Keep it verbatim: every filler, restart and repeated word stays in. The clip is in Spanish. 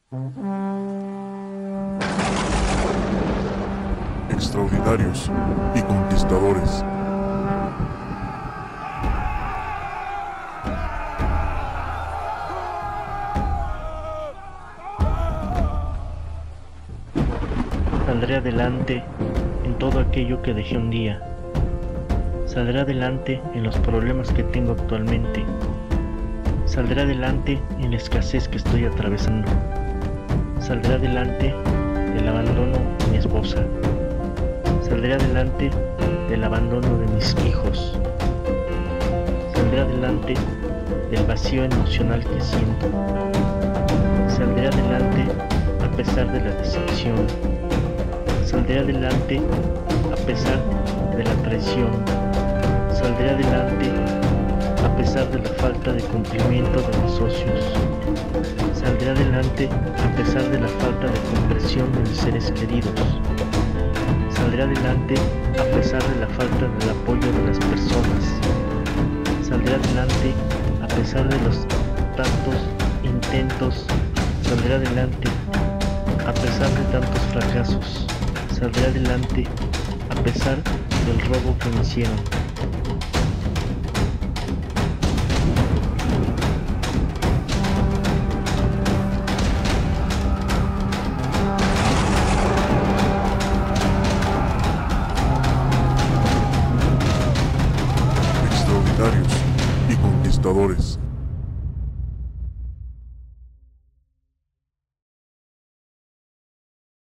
Extraordinarios y conquistadores. Saldré adelante en todo aquello que dejé un día. Saldré adelante en los problemas que tengo actualmente. Saldré adelante en la escasez que estoy atravesando. Saldré adelante del abandono de mi esposa. Saldré adelante del abandono de mis hijos. Saldré adelante del vacío emocional que siento. Saldré adelante a pesar de la decepción. Saldré adelante a pesar de la traición. Saldré adelante a pesar de la falta de cumplimiento de mis socios. Saldré adelante a pesar de la falta de comprensión de mis seres queridos. Saldré adelante a pesar de la falta del apoyo de las personas. Saldré adelante a pesar de los tantos intentos. Saldré adelante a pesar de tantos fracasos. Saldré adelante a pesar del robo que me hicieron. Extraordinarios y conquistadores.